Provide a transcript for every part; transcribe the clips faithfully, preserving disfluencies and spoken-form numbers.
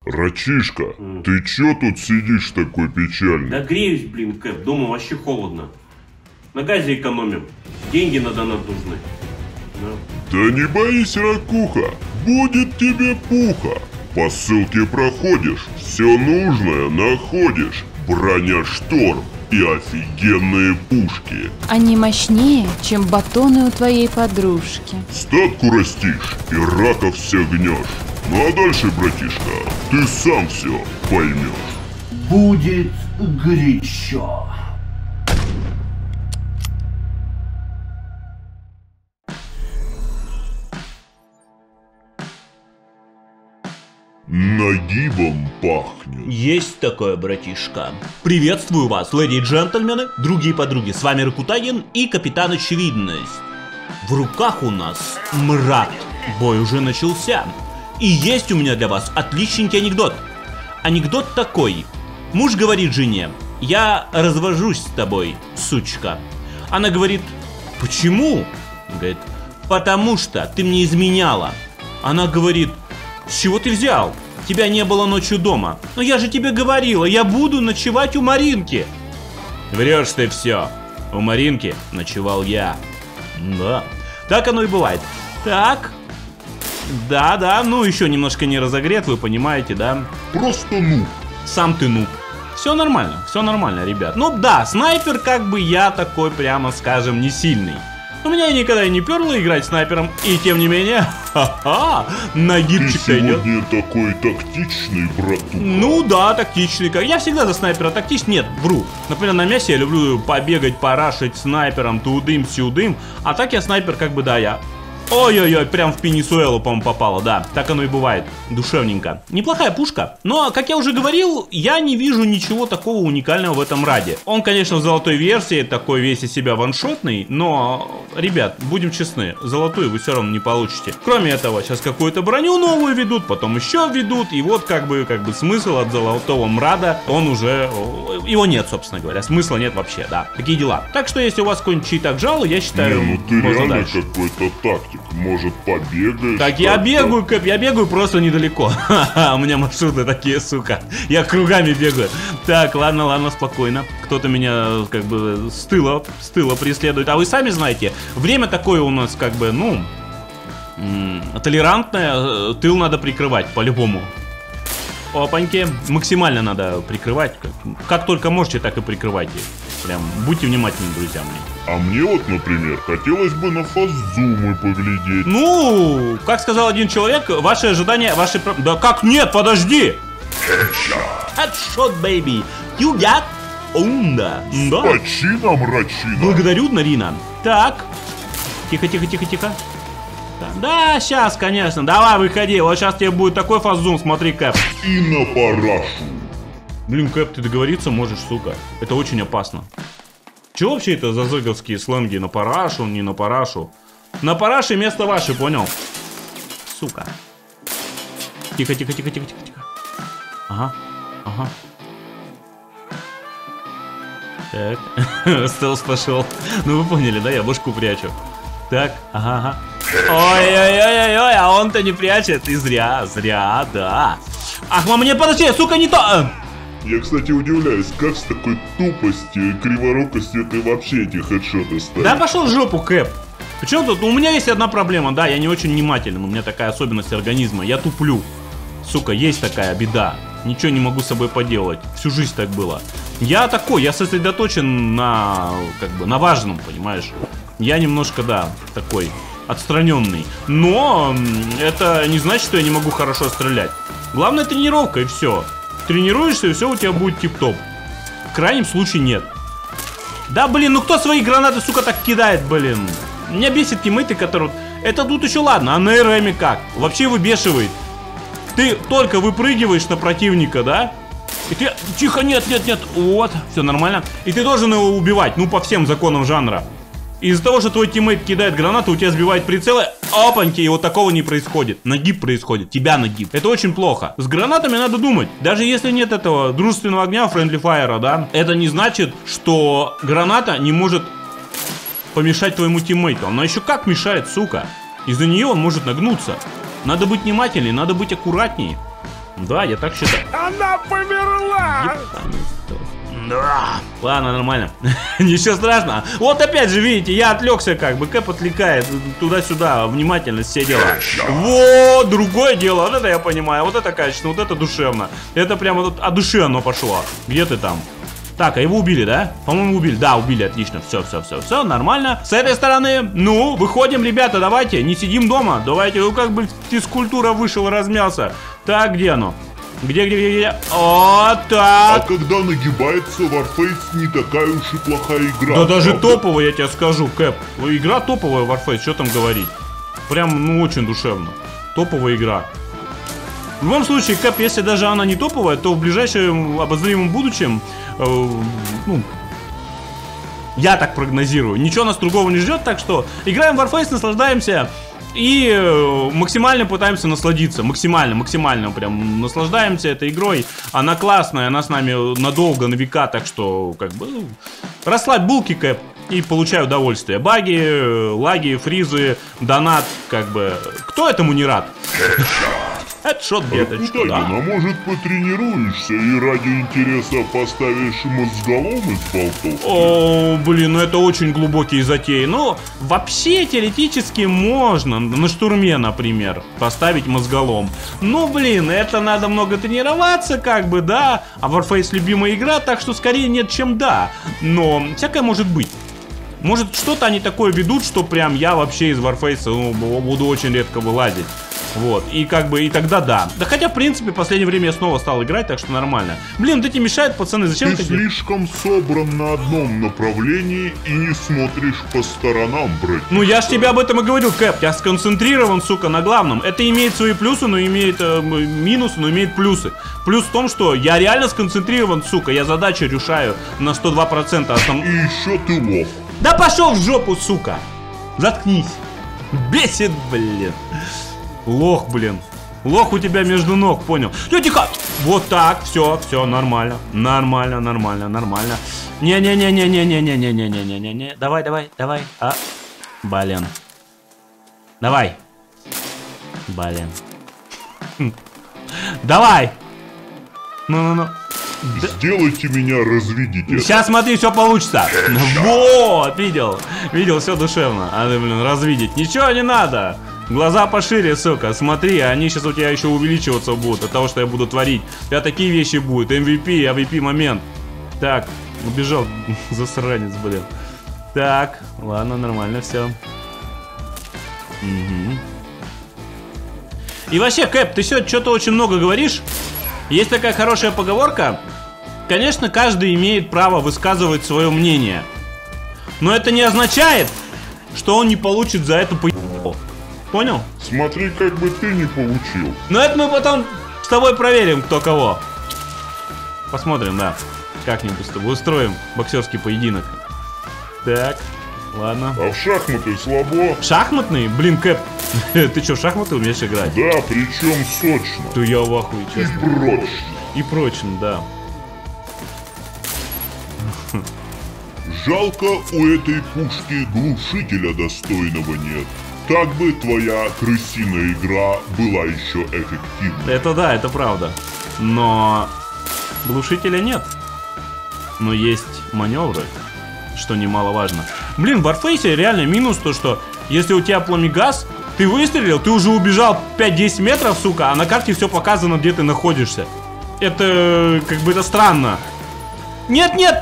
Рачишка, mm. ты чё тут сидишь такой печальный? Да греюсь, блин, Кэп, дома вообще холодно. На газе экономим, деньги на донат нужны. Да. Да не боись, Ракуха, будет тебе пуха. По ссылке проходишь, все нужное находишь. Броня Шторм и офигенные пушки. Они мощнее, чем батоны у твоей подружки. Статку растишь и раков все гнешь. Ну а дальше, братишка, ты сам все поймешь. Будет горячо. Нагибом пахнет. Есть такое, братишка. Приветствую вас, леди и джентльмены, другие подруги. С вами Ракутагин и Капитан Очевидность. В руках у нас мрак. Бой уже начался. И есть у меня для вас отличненький анекдот. Анекдот такой. Муж говорит жене: я развожусь с тобой, сучка. Она говорит: почему? Говорит: потому что ты мне изменяла. Она говорит: с чего ты взял? Тебя не было ночью дома. Но я же тебе говорила, я буду ночевать у Маринки. Врешь ты все. У Маринки ночевал я. Да. Так оно и бывает. Так. Да, да, ну еще немножко не разогрет, вы понимаете, да? Просто ну. Сам ты ну. Все нормально, все нормально, ребят. Ну да, снайпер как бы я такой, прямо скажем, не сильный. У меня никогда и не перло играть снайпером, и тем не менее, ха-ха, нагибчик идет. Ты сегодня такой тактичный, братуха. Ну да, тактичный. Я всегда за снайпера тактичный. Нет, вру. Например, на мясе я люблю побегать, парашить снайпером, тудым-сюдым. А так я снайпер как бы, да, я... Ой-ой-ой, прям в Пенисуэлу, по-моему, попало, да. Так оно и бывает. Душевненько. Неплохая пушка. Но, как я уже говорил, я не вижу ничего такого уникального в этом раде. Он, конечно, в золотой версии такой весь из себя ваншотный, но, ребят, будем честны, золотую вы все равно не получите. Кроме этого, сейчас какую-то броню новую ведут, потом еще ведут, и вот как бы, как бы смысл от золотого мрада, он уже... Его нет, собственно говоря. Смысла нет вообще, да. Такие дела. Так что, если у вас какой-нибудь чит джало, я считаю... Не, ну ты реально какой-то тактик. Может, побегаешь? Так я бегаю, Кэп, я бегаю просто недалеко. У меня маршруты такие, сука. Я кругами бегаю. Так, ладно, ладно, спокойно. Кто-то меня как бы с тыла, с тыла преследует. А вы сами знаете, время такое у нас как бы, ну, толерантное. Тыл надо прикрывать по-любому. Опаньки, максимально надо прикрывать. Как, как только можете, так и прикрывайте. Прям будьте внимательны, друзья мои. А мне вот, например, хотелось бы на фазумы поглядеть. Ну, как сказал один человек, ваши ожидания, ваши... Да как нет, подожди! Headshot. Headshot, baby. You got... Унда. Да. Почина, мрачина. Благодарю, Нарина. Так. Тихо, тихо, тихо, тихо. Да, сейчас, конечно. Давай, выходи. Вот сейчас тебе будет такой фазум, смотри, Кэп. И на парашу. Блин, Кэп, ты договориться можешь, сука. Это очень опасно. Че вообще это за зэговские сленги? На парашу, не на парашу. На параше место ваше, понял? Сука. Тихо, тихо, тихо, тихо, тихо, тихо. Ага, ага. Так. Стелс пошел. Ну вы поняли, да? Я башку прячу. Так, ага, ага. Ой-ой-ой-ой, а он-то не прячет. И зря, зря, да. Ах, мама, не подожди, сука, не то. Я, кстати, удивляюсь, как с такой тупостью и криворукостью ты вообще эти хедшоты ставишь. Да пошел в жопу, Кэп. Причем тут у меня есть одна проблема, да, я не очень внимателен, у меня такая особенность организма, я туплю. Сука, есть такая беда. Ничего не могу с собой поделать. Всю жизнь так было. Я такой, я сосредоточен на, как бы, на важном, понимаешь. Я немножко, да, такой отстраненный. Но это не значит, что я не могу хорошо стрелять. Главное тренировка, и все. Тренируешься, и все у тебя будет тип-топ. В крайнем случае нет. Да, блин, ну кто свои гранаты, сука, так кидает, блин? Меня бесит тиммейты, которые... Это тут еще ладно, а на РМе как? Вообще выбешивает. Ты только выпрыгиваешь на противника, да? И ты... Тихо, нет, нет, нет. Вот, все нормально. И ты должен его убивать, ну, по всем законам жанра. Из-за того, что твой тиммейт кидает гранату, у тебя сбивает прицелы, опаньки, и вот такого не происходит. Нагиб происходит, тебя нагиб. Это очень плохо. С гранатами надо думать. Даже если нет этого дружественного огня, friendly fire, да, это не значит, что граната не может помешать твоему тиммейту. Она еще как мешает, сука. Из-за нее он может нагнуться. Надо быть внимательнее, надо быть аккуратнее. Да, я так считаю. Она померла! Да. Ладно, нормально. Ничего страшного. Вот опять же, видите, я отвлекся как бы. Кэп отвлекает туда-сюда. Внимательность, все дела. Вот, другое дело. Вот это я понимаю. Вот это качественно, вот это душевно. Это прямо тут от души оно пошло. Где ты там? Так, а его убили, да? По-моему, убили. Да, убили, отлично. Все, все, все, все, нормально. С этой стороны, ну, выходим, ребята, давайте. Не сидим дома. Давайте, ну как бы физкультура вышел, размялся. Так, где оно? Где, где, где, где? О, так. А когда нагибается, Warface не такая уж и плохая игра. Да даже правда? топовая, я тебе скажу, Кэп. Игра топовая, Warface, что там говорить. Прям, ну, очень душевно. Топовая игра. В любом случае, Кэп, если даже она не топовая, то в ближайшем обозримом будущем, э, ну, я так прогнозирую, ничего нас другого не ждет, так что играем в Warface, наслаждаемся. И э, максимально пытаемся насладиться. Максимально, максимально прям наслаждаемся этой игрой. Она классная, она с нами надолго, на века. Так что, как бы, ну, расслабь булки, Кэп, и получай удовольствие. Баги, лаги, фризы, донат, как бы. Кто этому не рад? Хедшот, бедочка, да. А может потренируешься и ради интереса поставишь мозголом из болтов? О, блин, ну это очень глубокие затеи. Ну, вообще теоретически можно на штурме, например, поставить мозголом. Ну, блин, это надо много тренироваться, как бы, да. А Warface любимая игра, так что скорее нет, чем да. Но всякое может быть. Может, что-то они такое ведут, что прям я вообще из Warface, ну, буду очень редко вылазить. Вот, и как бы, и тогда да. Да хотя, в принципе, в последнее время я снова стал играть, так что нормально. Блин, вот эти мешают, пацаны, зачем Ты это? слишком собран на одном направлении и не смотришь по сторонам, брат. Ну я ж тебе об этом и говорил, Кэп, я сконцентрирован, сука, на главном. Это имеет свои плюсы, но имеет э, минусы, но имеет плюсы. Плюс в том, что я реально сконцентрирован, сука, я задачи решаю на сто два процента. А там... И еще ты лох. Да пошел в жопу, сука! Заткнись. Бесит, блин. Лох, блин. Лох у тебя между ног, понял? Ну, тихо! Вот так, все, все, нормально. Нормально, нормально, нормально. Не-не-не-не-не-не-не-не-не-не-не-не. Давай, давай, давай. А, блин. Давай. Блин. Давай. Ну-ну-ну. Сделайте меня, разведите. Сейчас смотри, все получится. Вот, видел. Видел, все душевно. А ты, блин, развидеть. Ничего не надо. Глаза пошире, сука, смотри, они сейчас у тебя еще увеличиваться будут от того, что я буду творить. У тебя такие вещи будут, эм ви пи, эм ви пи момент. Так, убежал, засранец, блин. Так, ладно, нормально, все. Угу. И вообще, Кэп, ты сегодня что-то очень много говоришь. Есть такая хорошая поговорка. Конечно, каждый имеет право высказывать свое мнение. Но это не означает, что он не получит за это по***. Понял? Смотри, как бы ты не получил. Но это мы потом с тобой проверим, кто кого. Посмотрим, да. Как-нибудь с тобой устроим боксерский поединок. Так, ладно. А в шахматы слабо? Шахматный? Блин, Кэп, ты что, в шахматы умеешь играть? Да, причем сочно. То я в ахуе, И честно. прочно. И прочно, да. Жалко, у этой пушки глушителя достойного нет. Так бы твоя крысиная игра была еще эффективнее. Это да, это правда. Но глушителя нет. Но есть маневры, что немаловажно. Блин, в Warface реально минус то, что если у тебя пламегаз, ты выстрелил, ты уже убежал пять-десять метров, сука, а на карте все показано, где ты находишься. Это как бы это странно. Нет, нет!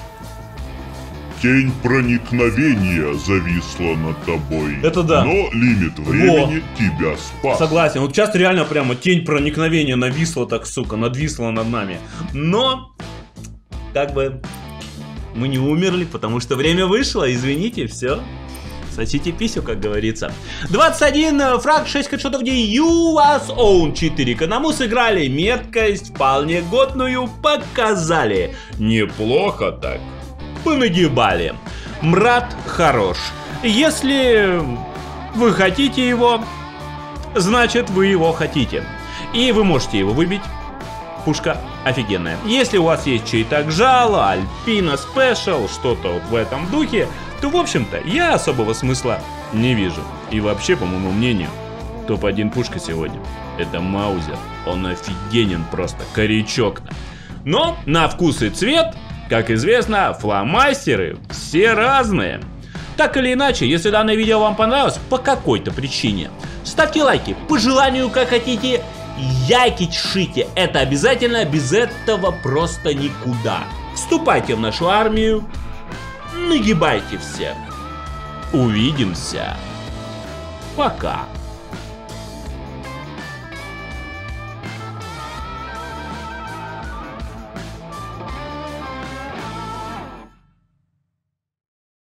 Тень проникновения зависла над тобой. Это да. Но лимит времени Во. тебя спас. Согласен. Вот сейчас реально прямо тень проникновения нависла так, сука, надвисла над нами. Но, как бы, мы не умерли, потому что время вышло. Извините, все. Сосите писю, как говорится. двадцать один фраг, шесть хедшотов, где you was own. четыре к одному сыграли. Меткость вполне годную показали. Неплохо так. Понагибали. Мрат хорош. Если вы хотите его, значит вы его хотите. И вы можете его выбить. Пушка офигенная. Если у вас есть чей-то Гжала, Альпина Спешл, что-то вот в этом духе, то в общем-то я особого смысла не вижу. И вообще, по моему мнению, топ один пушка сегодня — это Маузер. Он офигенен просто, корячок. Но на вкус и цвет, как известно, фломастеры все разные. Так или иначе, если данное видео вам понравилось по какой-то причине, ставьте лайки, по желанию, как хотите, яйки чешите. Это обязательно, без этого просто никуда. Вступайте в нашу армию, нагибайте всех. Увидимся. Пока.